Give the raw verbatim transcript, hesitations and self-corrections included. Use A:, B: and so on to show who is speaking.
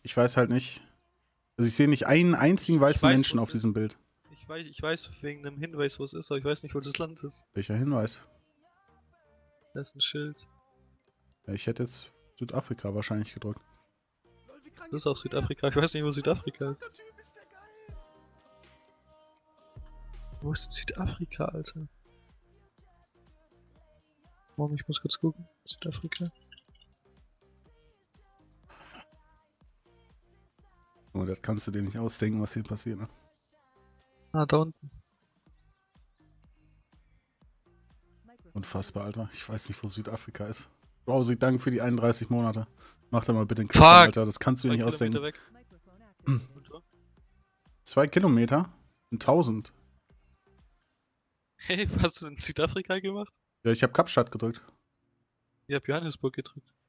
A: Ich weiß halt nicht. Also ich sehe nicht einen einzigen weißen
B: weiß,
A: Menschen
B: wo
A: auf
B: es
A: diesem Bild.
B: Ich weiß, ich weiß wegen einem Hinweis, wo es ist, aber ich weiß nicht, wo das Land ist.
A: Welcher Hinweis?
B: Da ist ein Schild.
A: Ja, ich hätte jetzt Südafrika wahrscheinlich gedrückt.
B: Das ist auch Südafrika. Ich weiß nicht, wo Südafrika ist. Wo ist denn Südafrika, Alter? Warum? Ich muss kurz gucken. Südafrika.
A: Oh, das kannst du dir nicht ausdenken, was hier passiert, ne?
B: Ah, da unten.
A: Unfassbar, Alter. Ich weiß nicht, wo Südafrika ist. Rousy, danke für die einunddreißig Monate. Mach da mal bitte einen Cut,
B: Fuck!
A: Alter. Das kannst du dir
B: Zwei
A: nicht ausdenken.
B: Kilometer weg.
A: Zwei Kilometer? In tausend.
B: Hey, was hast du in Südafrika gemacht?
A: Ja, ich habe Kapstadt gedrückt.
B: Ich hab Johannesburg gedrückt.